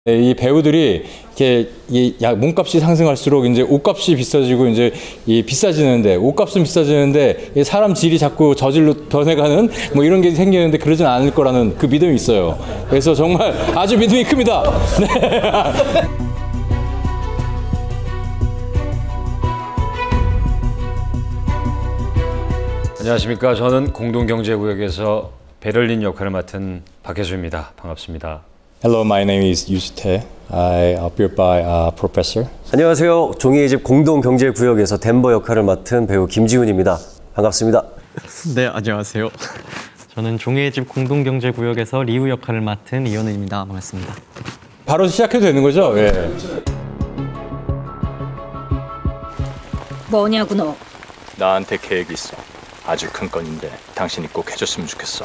네, 이 배우들이 이렇게 몸값이 상승할수록 이제 옷값이 비싸지고 이제 비싸지는데 옷값은 비싸지는데 사람 질이 자꾸 저질로 변해가는 뭐 이런 게 생기는데 그러진 않을 거라는 그 믿음이 있어요. 그래서 정말 아주 믿음이 큽니다. 네. 안녕하십니까. 저는 공동경제구역에서 베를린 역할을 맡은 박혜수입니다. 반갑습니다. Hello, my name is 유시태. I appear by professor. 안녕하세요. 종이의 집 공동경제구역에서 덴버 역할을 맡은 배우 김지훈입니다. 반갑습니다. 네, 안녕하세요. 저는 종이의 집 공동경제구역에서 리우 역할을 맡은 이현우입니다. 반갑습니다. 바로 시작해도 되는 거죠? 예. 뭐냐고 너? 나한테 계획이 있어. 아주 큰 건인데 당신이 꼭 해줬으면 좋겠어.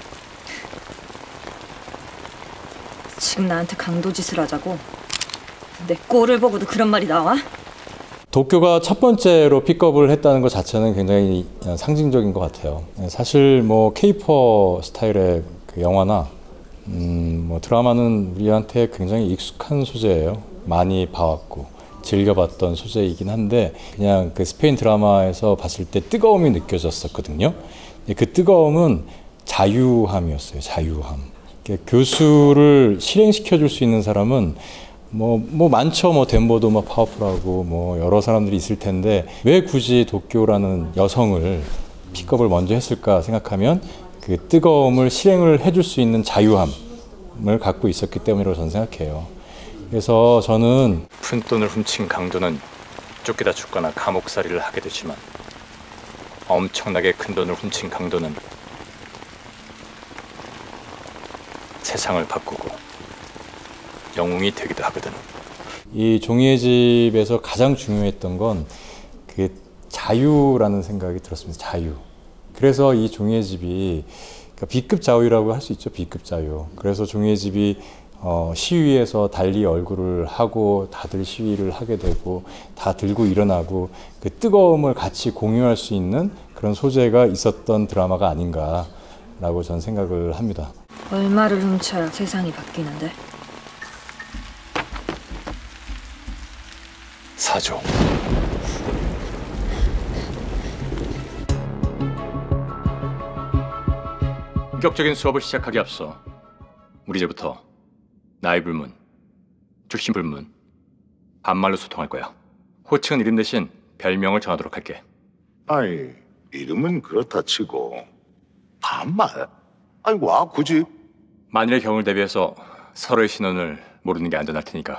지금 나한테 강도짓을 하자고? 내 꼴을 보고도 그런 말이 나와? 도쿄가 첫 번째로 픽업을 했다는 것 자체는 굉장히 상징적인 것 같아요. 사실 뭐 케이퍼 스타일의 그 영화나 뭐 드라마는 우리한테 굉장히 익숙한 소재예요. 많이 봐왔고 즐겨봤던 소재이긴 한데 그냥 그 스페인 드라마에서 봤을 때 뜨거움이 느껴졌었거든요. 그 뜨거움은 자유함이었어요. 자유함. 교수를 실행시켜 줄 수 있는 사람은 뭐 많죠. 뭐 덴버도 뭐 파워풀하고 뭐 여러 사람들이 있을 텐데 왜 굳이 도쿄라는 여성을 픽업을 먼저 했을까 생각하면 그 뜨거움을 실행을 해줄 수 있는 자유함을 갖고 있었기 때문이라고 저는 생각해요. 그래서 저는 푼돈을 훔친 강도는 쫓기다 죽거나 감옥살이를 하게 되지만 엄청나게 큰 돈을 훔친 강도는 세상을 바꾸고 영웅이 되기도 하거든. 이 종이의 집에서 가장 중요했던 건 그 자유라는 생각이 들었습니다. 자유. 그래서 이 종이의 집이 그러니까 B급 자유라고 할 수 있죠. B급 자유. 그래서 종이의 집이 시위에서 달리 얼굴을 하고 다들 시위를 하게 되고 다 들고 일어나고 그 뜨거움을 같이 공유할 수 있는 그런 소재가 있었던 드라마가 아닌가라고 저는 생각을 합니다. 얼마를 훔쳐야 세상이 바뀌는데? 4조. 본격적인 수업을 시작하기 앞서 우리 이제부터 나이 불문, 출신 불문, 반말로 소통할 거야. 호칭은 이름 대신 별명을 정하도록 할게. 아니, 이름은 그렇다 치고 반말? 아니, 와 굳이? 만일의 경우를 대비해서 서로의 신원을 모르는 게 안전할 테니까.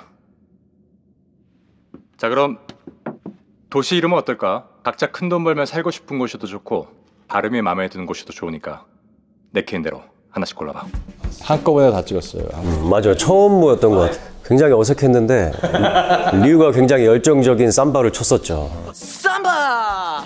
자, 그럼 도시 이름은 어떨까? 각자 큰 돈 벌면 살고 싶은 곳이도 좋고 발음이 마음에 드는 곳이도 좋으니까 내 개인대로 하나씩 골라봐. 한꺼번에 다 찍었어요. 맞아요. 처음 보였던 것 같아요. 굉장히 어색했는데 리우가 굉장히 열정적인 삼바를 쳤었죠. 삼바!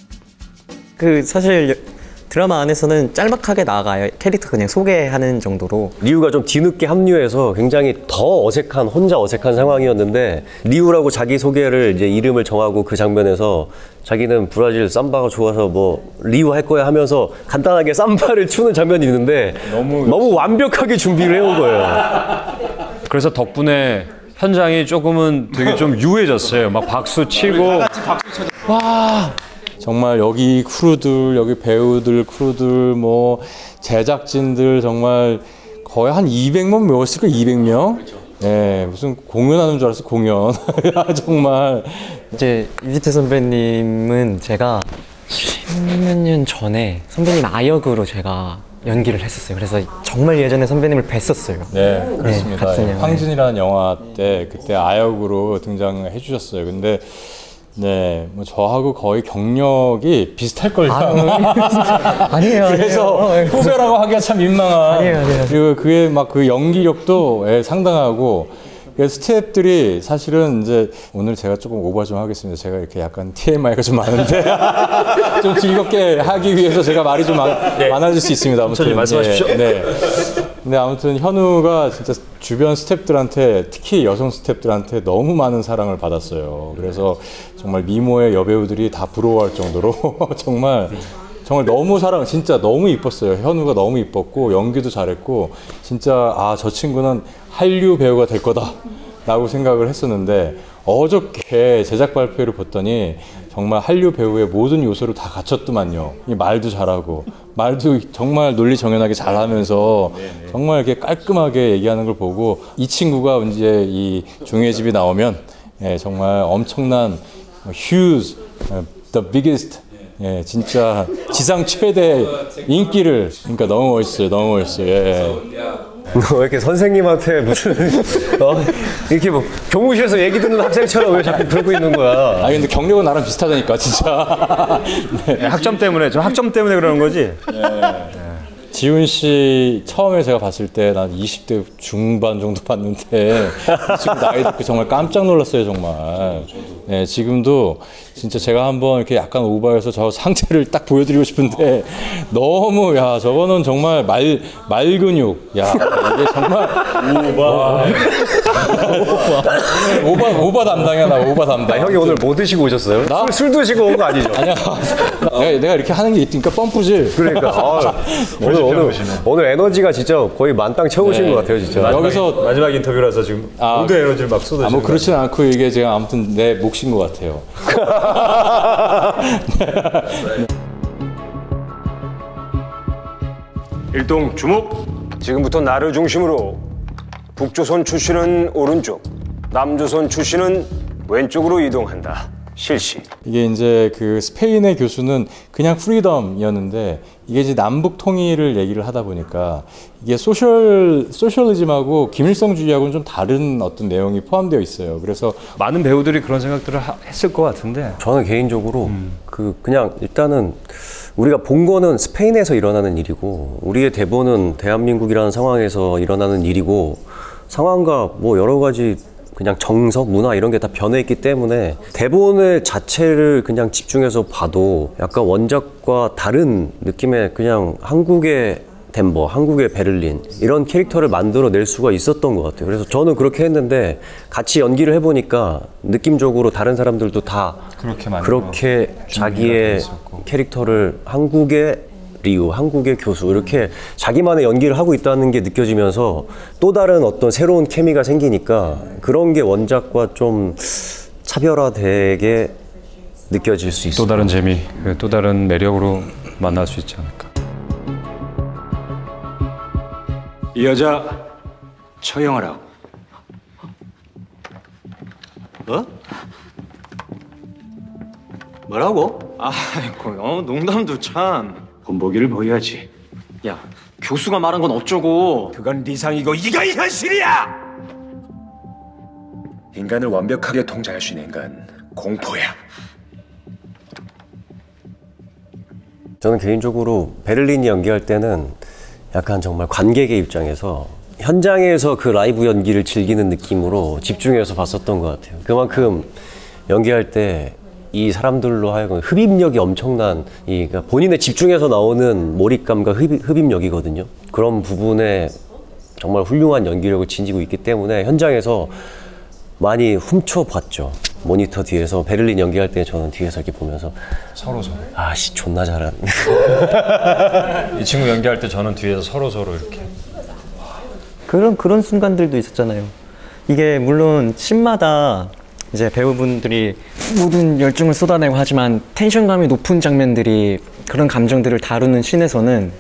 사실 드라마 안에서는 짤막하게 나가요. 캐릭터 그냥 소개하는 정도로. 리우가 좀 뒤늦게 합류해서 굉장히 더 어색한, 혼자 어색한 상황이었는데 리우라고 자기소개를 이제 이름을 정하고 그 장면에서 자기는 브라질 삼바가 좋아서 뭐 리우 할 거야 하면서 간단하게 삼바를 추는 장면이 있는데 너무 완벽하게 준비를 해온 거예요. 그래서 덕분에 현장이 조금은 되게 좀 유해졌어요. 막 박수 치고. 와. 정말 여기 크루들, 여기 배우들, 크루들, 뭐 제작진들 정말 거의 한 200명 모였을 거예요. 200명. 그렇죠. 네, 무슨 공연하는 줄 알았어. 공연. 정말. 이제 유지태 선배님은 제가 10몇 년 전에 선배님 아역으로 제가 연기를 했었어요. 그래서 정말 예전에 선배님을 뵀었어요. 네, 그렇습니다. 네, 황진이라는 영화 때 그때 아역으로 등장해 주셨어요. 근데 네, 뭐 저하고 거의 경력이 비슷할걸요. 아니에요. 그래서 후배라고 하기가 참 민망한. 아니에요. 그리고 그의 막 그 연기력도 상당하고. 스태프들이 사실은 이제 오늘 제가 조금 오버 좀 하겠습니다. 제가 이렇게 약간 TMI가 좀 많은데 좀 즐겁게 하기 위해서 제가 말이 좀 많아질 수 있습니다. 아무튼 말씀하십시오. 네. 근데 아무튼 현우가 진짜 주변 스태프들한테 특히 여성 스태프들한테 너무 많은 사랑을 받았어요. 그래서 정말 미모의 여배우들이 다 부러워할 정도로 정말 정말 너무 진짜 너무 이뻤어요. 현우가 너무 이뻤고 연기도 잘했고 진짜 저 친구는 한류 배우가 될 거다 라고 생각을 했었는데 어저께 제작 발표를 봤더니 정말 한류 배우의 모든 요소를 다 갖췄더만요. 이 말도 잘하고 말도 정말 논리정연하게 잘하면서 정말 이렇게 깔끔하게 얘기하는 걸 보고 이 친구가 이제 이 종이의 집이 나오면 정말 엄청난 huge, the biggest 진짜 지상 최대 인기를 그러니까 너무 멋있어요. 너무 멋있어요. 너 왜 이렇게 선생님한테 무슨 이렇게 뭐 교무실에서 얘기 듣는 학생처럼 왜 자꾸 그러고 있는 거야? 근데 경력은 나랑 비슷하다니까 진짜. 학점 때문에 그러는 거지. 지훈 씨 처음에 제가 봤을 때 난 20대 중반 정도 봤는데 지금 나이 듣고 정말 깜짝 놀랐어요 정말. 지금도 진짜 제가 한번 이렇게 약간 오버해서 저 상체를 딱 보여드리고 싶은데 너무 저거는 정말 말 근육. 이게 정말 오바 담당이야 나 오바 담당. 형이 오늘 뭐 드시고 오셨어요? 술 드시고 온 거 아니죠? 아니야. 내가 이렇게 하는 게 있으니까 펌프질. 그러니까 오늘 에너지가 진짜 거의 만땅 채우신 것 같아요 진짜. 여기서 마지막 인터뷰라서 지금 모두 에너지를 막 쏟아지는 뭐 그렇진 않고 이게 제가 아무튼 내 몫인 것 같아요. 일동 주목. 지금부터 나를 중심으로 북조선 출신은 오른쪽, 남조선 출신은 왼쪽으로 이동한다. 실시. 이게 이제 그 스페인의 교수는 그냥 프리덤이었는데 이게 이제 남북 통일을 얘기를 하다 보니까 이게 소셜리즘하고 김일성주의하고는 좀 다른 어떤 내용이 포함되어 있어요. 그래서 많은 배우들이 그런 생각들을 했을 것 같은데 저는 개인적으로 그냥 일단은 우리가 본 거는 스페인에서 일어나는 일이고 우리의 대본은 대한민국이라는 상황에서 일어나는 일이고 상황과 뭐 여러 가지 그냥 정서, 문화 이런 게 다 변해있기 때문에 대본의 자체를 그냥 집중해서 봐도 약간 원작과 다른 느낌의 그냥 한국의 덴버, 한국의 베를린 이런 캐릭터를 만들어낼 수가 있었던 것 같아요. 그래서 저는 그렇게 했는데 같이 연기를 해보니까 느낌적으로 다른 사람들도 다 그렇게 자기의 캐릭터를 한국의 리우, 한국의 교수 이렇게 자기만의 연기를 하고 있다는 게 느껴지면서 또 다른 어떤 새로운 케미가 생기니까 그런 게 원작과 좀 차별화되게 느껴질 수 있어요. 또 다른 재미, 또 다른 매력으로 만날 수 있지 않을까. 이 여자 처형하라고. 뭐? 뭐라고? 아이고, 농담도 참. 본보기를 보여야지. 야, 교수가 말한 건 어쩌고. 그건 리상이고 이건 현실이야! 인간을 완벽하게 통제할 수 있는 인간, 공포야. 저는 개인적으로 베를린이 연기할 때는 약간 정말 관객의 입장에서 현장에서 그 라이브 연기를 즐기는 느낌으로 집중해서 봤었던 것 같아요. 그만큼 연기할 때 이 사람들로 하여금 흡입력이 엄청난 그러니까 본인의 집중해서 나오는 몰입감과 흡입력이거든요. 그런 부분에 정말 훌륭한 연기력을 지니고 있기 때문에 현장에서 많이 훔쳐봤죠. 모니터 뒤에서 베를린 연기할 때 저는 뒤에서 이렇게 보면서 서로 아씨 존나 잘하네. 이 친구 연기할 때 저는 뒤에서 서로 이렇게 그런 순간들도 있었잖아요. 이게 물론 씬마다 이제 배우분들이 모든 열정을 쏟아내고 하지만 텐션감이 높은 장면들이 그런 감정들을 다루는 씬에서는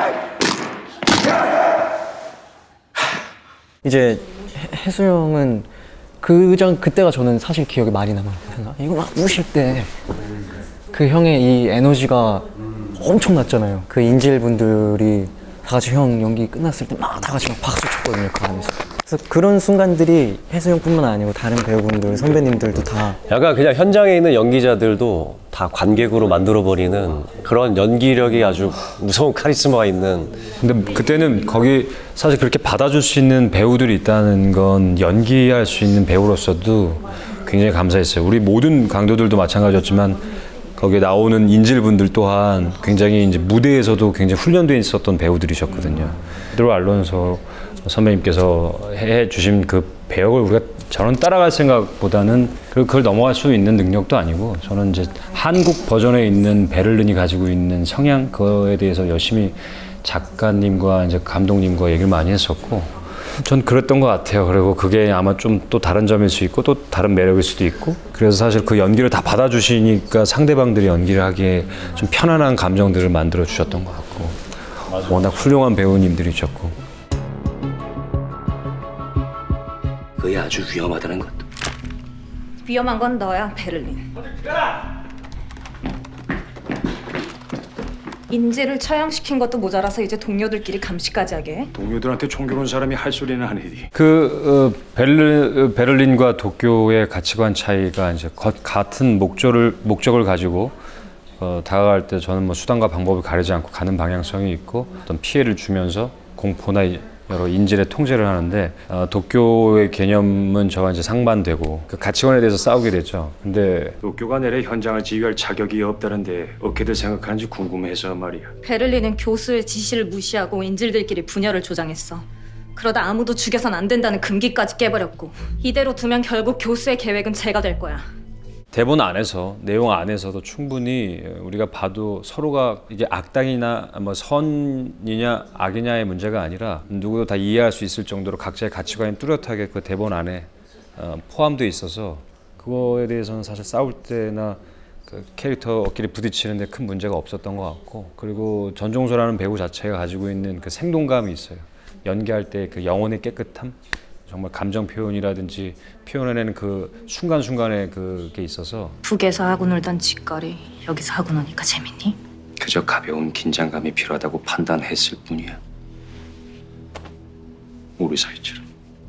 이제 혜수 형은 그때가 저는 사실 기억에 많이 남아요. 이거 막 우실 때 그 형의 이 에너지가 엄청났잖아요. 그 인질분들이 다 같이 형 연기 끝났을 때 막 다 같이 막 박수 쳤거든요, 그 안에서. 그래서 그런 순간들이 혜수 형뿐만 아니고 다른 배우분들, 선배님들도 다 약간 그냥 현장에 있는 연기자들도 다 관객으로 만들어버리는 그런 연기력이 아주 무서운 카리스마가 있는. 근데 그때는 거기 사실 그렇게 받아줄 수 있는 배우들이 있다는 건 연기할 수 있는 배우로서도 굉장히 감사했어요. 우리 모든 강도들도 마찬가지였지만 거기에 나오는 인질분들 또한 굉장히 이제 무대에서도 굉장히 훈련되어 있었던 배우들이셨거든요. 드로 알론소 선배님께서 해주신 그 배역을 우리가 저는 따라갈 생각보다는 그걸 넘어갈 수 있는 능력도 아니고 저는 이제 한국 버전에 있는 베를린이 가지고 있는 성향 그거에 대해서 열심히 작가님과 이제 감독님과 얘기를 많이 했었고 전 그랬던 것 같아요. 그리고 그게 아마 좀 또 다른 점일 수 있고 또 다른 매력일 수도 있고 그래서 사실 그 연기를 다 받아주시니까 상대방들이 연기를 하기에 좀 편안한 감정들을 만들어 주셨던 것 같고 워낙 훌륭한 배우님들이셨고 그게 아주 위험하다는 것도. 위험한 건 너야, 베를린. 인재를 처형시킨 것도 모자라서 이제 동료들끼리 감시까지 하게 해? 동료들한테 종교로운 사람이 할 소리는 아니지. 베를린과 도쿄의 가치관 차이가 이제 같은 목적을 가지고 다가갈 때 저는 뭐 수단과 방법을 가리지 않고 가는 방향성이 있고 어떤 피해를 주면서 공포나 여러 인질의 통제를 하는데 도쿄의 개념은 저와 이제 상반되고 그 가치관에 대해서 싸우게 됐죠. 근데 도쿄가 내래 현장을 지휘할 자격이 없다는데 어떻게들 생각하는지 궁금해서 말이야. 베를린은 교수의 지시를 무시하고 인질들끼리 분열을 조장했어. 그러다 아무도 죽여선 안 된다는 금기까지 깨버렸고 이대로 두면 결국 교수의 계획은 재가 될 거야. 대본 안에서 내용 안에서도 충분히 우리가 봐도 서로가 이게 악당이나 뭐 선이냐 악이냐의 문제가 아니라 누구도 다 이해할 수 있을 정도로 각자의 가치관이 뚜렷하게 그 대본 안에 포함되어 있어서 그거에 대해서는 사실 싸울 때나 그 캐릭터끼리 부딪히는데 큰 문제가 없었던 것 같고 그리고 전종서라는 배우 자체가 가지고 있는 그 생동감이 있어요. 연기할 때 그 영혼의 깨끗함 정말 감정 표현이라든지 표현해내는 그 순간순간에 그게 있어서 북에서 하고 놀던 짓거리 여기서 하고 노니까 재밌니? 그저 가벼운 긴장감이 필요하다고 판단했을 뿐이야. 우리 사이처럼.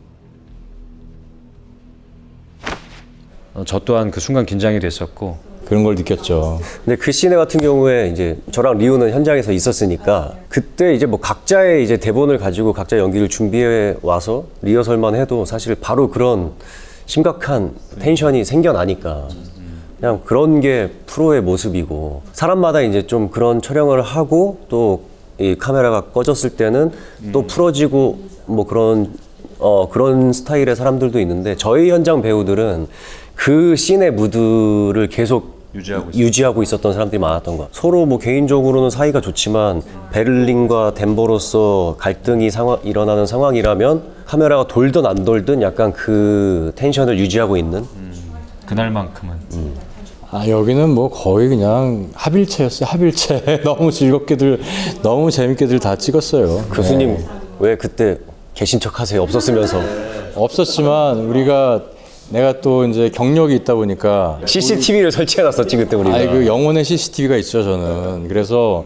저 또한 그 순간 긴장이 됐었고 그런 걸 느꼈죠. 근데 그 씬 같은 경우에 이제 저랑 리우는 현장에서 있었으니까 그때 이제 뭐 각자의 이제 대본을 가지고 각자 연기를 준비해 와서 리허설만 해도 사실 바로 그런 심각한 텐션이 생겨나니까 그냥 그런 게 프로의 모습이고 사람마다 이제 좀 그런 촬영을 하고 또 이 카메라가 꺼졌을 때는 또 풀어지고 뭐 그런 스타일의 사람들도 있는데 저희 현장 배우들은 그 씬의 무드를 계속 유지하고 있었던 사람들이 많았던 것. 서로 뭐 개인적으로는 사이가 좋지만 베를린과 덴버로서 갈등이 일어나는 상황이라면 카메라가 돌든 안 돌든 약간 그 텐션을 유지하고 있는 그날만큼은 여기는 뭐 거의 그냥 합일체였어요. 합일체. 너무 즐겁게들 너무 재밌게들 다 찍었어요. 교수님 왜 그때 계신 척 하세요? 없었으면서. 없었지만 내가 또 이제 경력이 있다 보니까 CCTV를 설치해놨었지 그때 우리가. 그 영혼의 CCTV가 있죠 저는. 그래서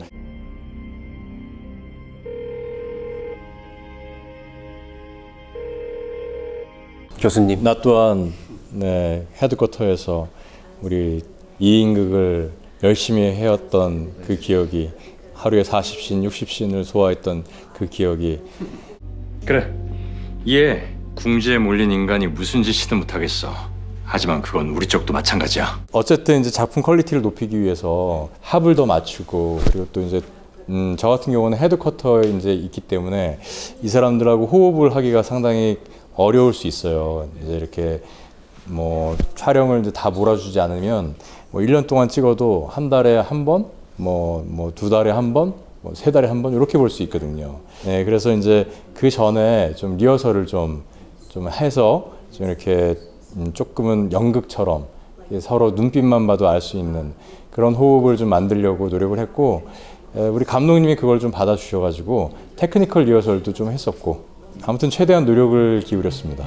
교수님. 나 또한 헤드쿼터에서 우리 2인극을 열심히 해왔던 그 기억이 하루에 40씬, 60씬을 소화했던 그 기억이 그래. 얘 궁지에 몰린 인간이 무슨 짓이든 못하겠어. 하지만 그건 우리 쪽도 마찬가지야. 어쨌든 이제 작품 퀄리티를 높이기 위해서 합을 더 맞추고 그리고 또 이제 저 같은 경우는 헤드쿼터에 이제 있기 때문에 이 사람들하고 호흡을 하기가 상당히 어려울 수 있어요. 이제 이렇게 뭐 촬영을 이제 다 몰아주지 않으면 뭐 1년 동안 찍어도 한 달에 한 번, 뭐 2달에 한 번, 뭐 3달에 한 번 이렇게 볼 수 있거든요. 네, 그래서 이제 그 전에 좀 리허설을 좀 해서 좀 이렇게 조금은 연극처럼 서로 눈빛만 봐도 알 수 있는 그런 호흡을 좀 만들려고 노력을 했고 우리 감독님이 그걸 좀 받아주셔가지고 테크니컬 리허설도 좀 했었고 아무튼 최대한 노력을 기울였습니다.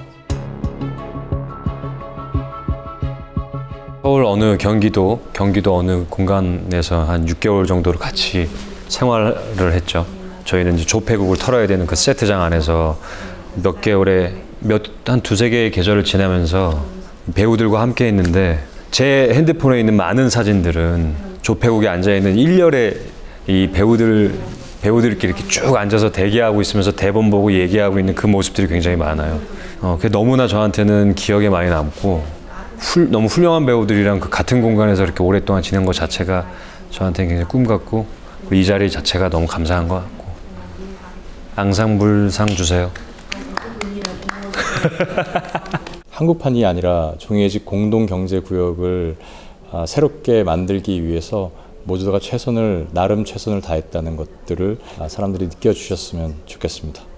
서울 어느 경기도 어느 공간에서 한 6개월 정도를 같이 생활을 했죠. 저희는 이제 조폐국을 털어야 되는 그 세트장 안에서 몇 개월에 한 2-3개의 계절을 지나면서 배우들과 함께 했는데 제 핸드폰에 있는 많은 사진들은 조폐국에 앉아있는 1열에 이 배우들끼리 이렇게 쭉 앉아서 대기하고 있으면서 대본 보고 얘기하고 있는 그 모습들이 굉장히 많아요. 그게 너무나 저한테는 기억에 많이 남고 너무 훌륭한 배우들이랑 그 같은 공간에서 이렇게 오랫동안 지낸 것 자체가 저한테는 굉장히 꿈 같고 이 자리 자체가 너무 감사한 것 같고 앙상블상 주세요. 한국판이 아니라 종이의식 공동경제구역을 새롭게 만들기 위해서 모두가 나름 최선을 다했다는 것들을 사람들이 느껴주셨으면 좋겠습니다.